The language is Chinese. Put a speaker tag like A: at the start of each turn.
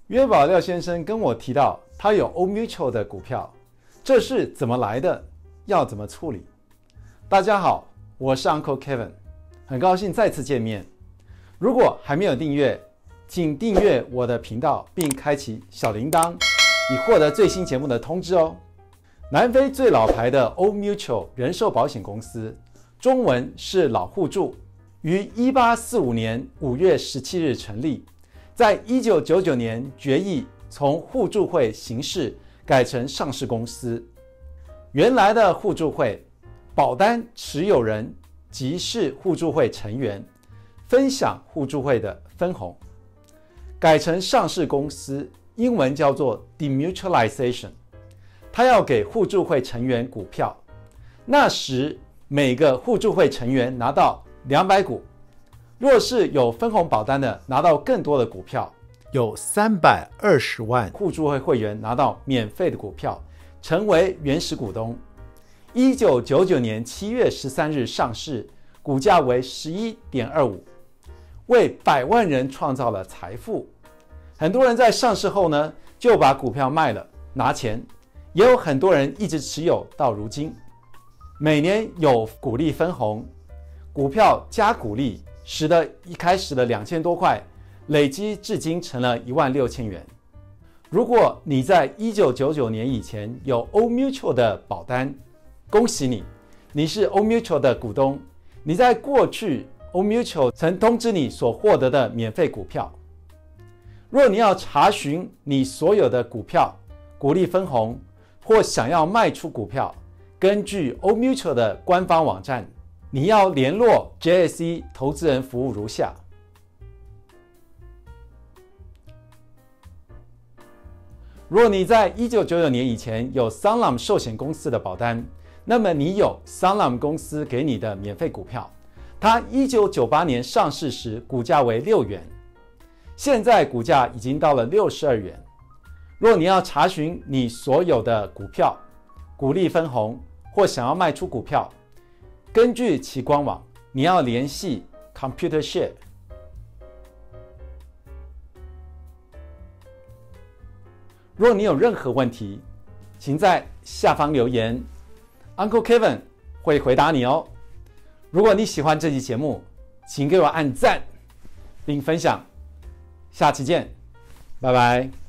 A: 约宝廖先生跟我提到，他有 Old Mutual 的股票，这是怎么来的？要怎么处理？大家好，我是 Uncle Kevin， 很高兴再次见面。如果还没有订阅，请订阅我的频道，并开启小铃铛，以获得最新节目的通知哦。南非最老牌的 Old Mutual 人寿保险公司，中文是老互助，于1845年5月17日成立。在1999年决议从互助会形式改成上市公司。原来的互助会，保单持有人即是互助会成员，分享互助会的分红。改成上市公司，英文叫做 demutualization， 它要给互助会成员股票。那时每个互助会成员拿到200股。若是有分红保单的，拿到更多的股票，有320万互助会会员拿到免费的股票，成为原始股东。1999年7月13日上市，股价为 11.25， 为100万人创造了财富。很多人在上市后呢，就把股票卖了拿钱，也有很多人一直持有到如今。每年有股利分红，股票加股利，使得一开始的2000多块累积至今成了16000元。如果你在1999年以前有 Old Mutual 的保单，恭喜你，你是 Old Mutual 的股东。你在过去 Old Mutual 曾通知你所获得的免费股票。若你要查询你所有的股票、股利分红，或想要卖出股票，根据 Old Mutual 的官方网站，你要联络 JSE 投资人服务如下。若你在1999年以前有 Sanlam 寿险公司的保单，那么你有 Sanlam 公司给你的免费股票。它1998年上市时股价为6元，现在股价已经到了62元。若你要查询你所有的股票、股利分红，或想要卖出股票，根据其官网，你要联系 Computershare。若你有任何问题，请在下方留言 ，Uncle Kevin 会回答你哦。如果你喜欢这期节目，请给我按赞并分享。下期见，拜拜。